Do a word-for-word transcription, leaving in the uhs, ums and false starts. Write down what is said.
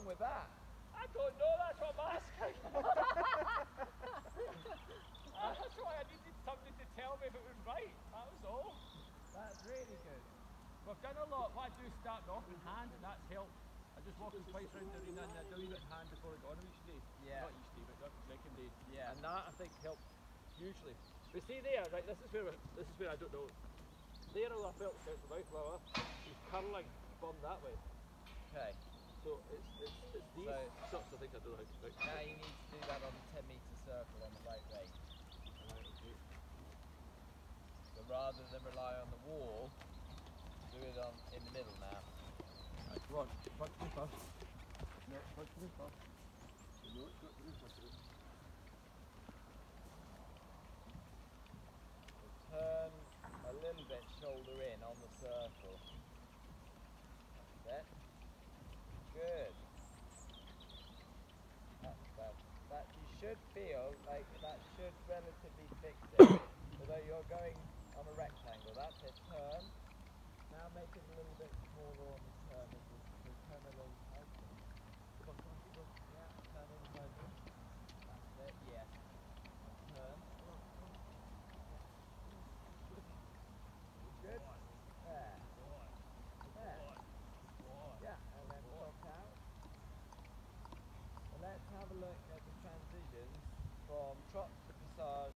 with that? I don't know, that's what I'm asking. That's why I needed somebody to tell me if it was right, that was all. That's really good. We've done a lot. What I do is start off in hand, and that's helped. I just walk twice around the arena and I do a wee bit in hand before I go on each day. Yeah. Not each day, but not the second day. Yeah. And that I think helped hugely. But see there, right, this is where we're, this is where I don't know. There all I felt out the mouth flower, she's curling from that way. Okay. So it's it's it's these So, shots I think I don't know how to fix. now you need to do that on the ten metre circle on the right range. Right, okay. So rather than rely on the wall, do it on in the middle now. Right, come on, punch me first. No, punch me first. No, it's got to be punch me. Turn a little bit shoulder in on the circle. That's it. Good. That, that, that you should feel like that should relatively fix it. Although you're going on a rectangle. That's it. Turn. Now make it a little bit smaller on the turn as you so turn a little tighter. Come on, come on, come on. Yeah, turn in further. That's it, yes. Turn. Good. There. There. Yeah, and then top out. And let's have a look at the transitions from trot to passage.